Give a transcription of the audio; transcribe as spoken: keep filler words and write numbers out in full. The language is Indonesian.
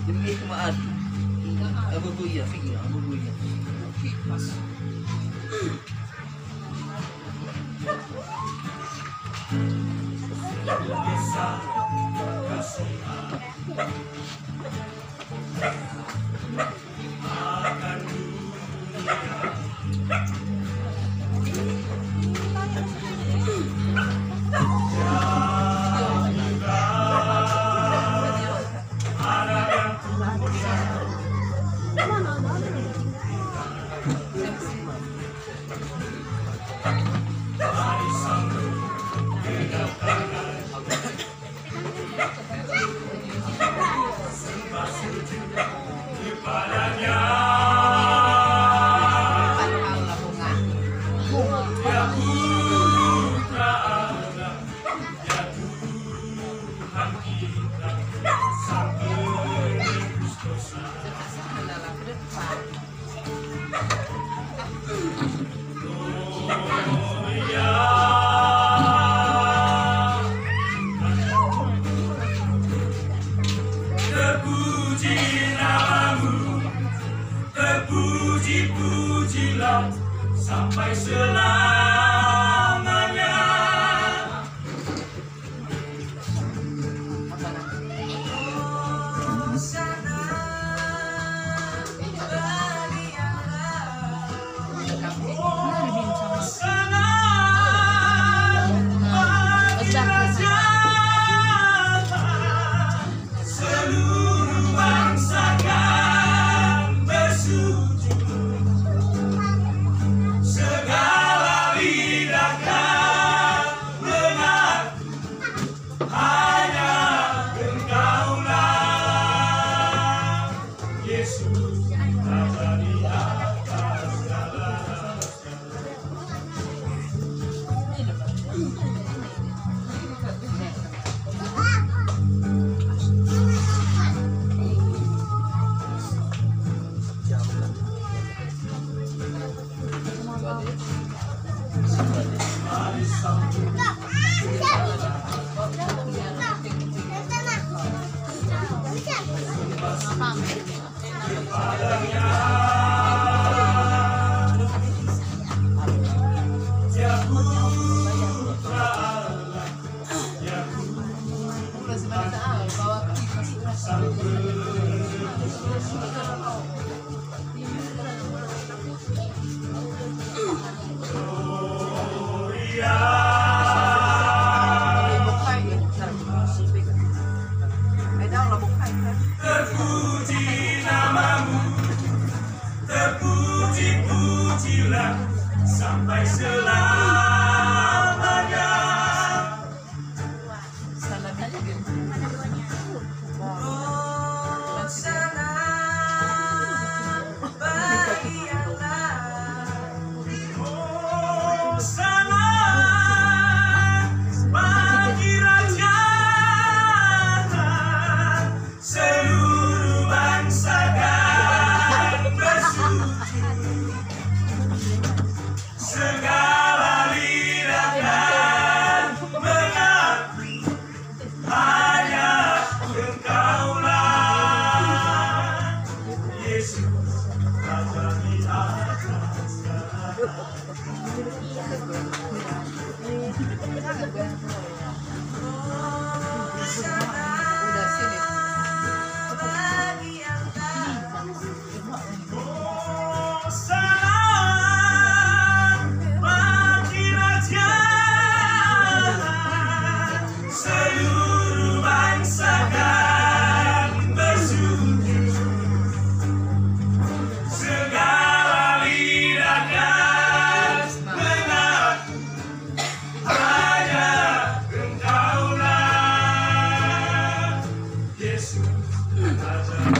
Jadi itu maat. Abu buya, fikir abu buya. Terpuji namamu, terpuji-pujilah sampai selamanya. Hosana bagi Allah, Hosana bagi Raja. Seluruh bangsa kan bersujud, segala lidah kan mengaku hanya Engkaulah Yesus, Raja di atas segala. Terpuji namamu, terpuji-pujilah sampai selamanya. Hosana bagi Allah, Hosana bagi Raja. Seluruh bangsa kan bersujud, segala lidah kan mengakui hanya Engkaulah Yesus, Raja di atas segala. Seluruh bangsa kan bersujud, segala lidah kan mengaku hanya Engkaulah Yesus, Raja.